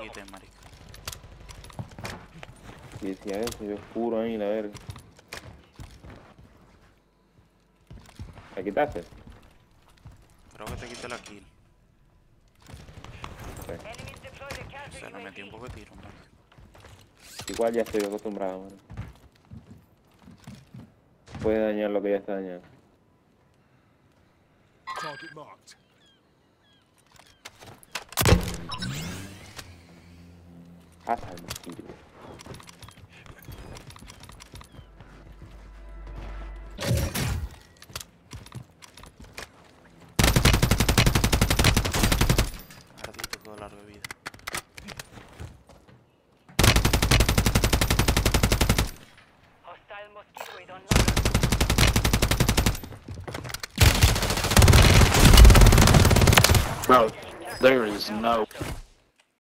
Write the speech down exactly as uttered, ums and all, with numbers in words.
quité, marica. Y decía eso, yo oscuro ahí, la verga. ¿La quitaste? Creo que te quité la kill. Se le metí un poco de tiro, marica. Igual ya estoy acostumbrado, man. Puede dañar lo que ya está dañado. Target marked. Pasa el mosquito. Ardito todo largo de vida. Hostile mosquitoid online. Bro, there is no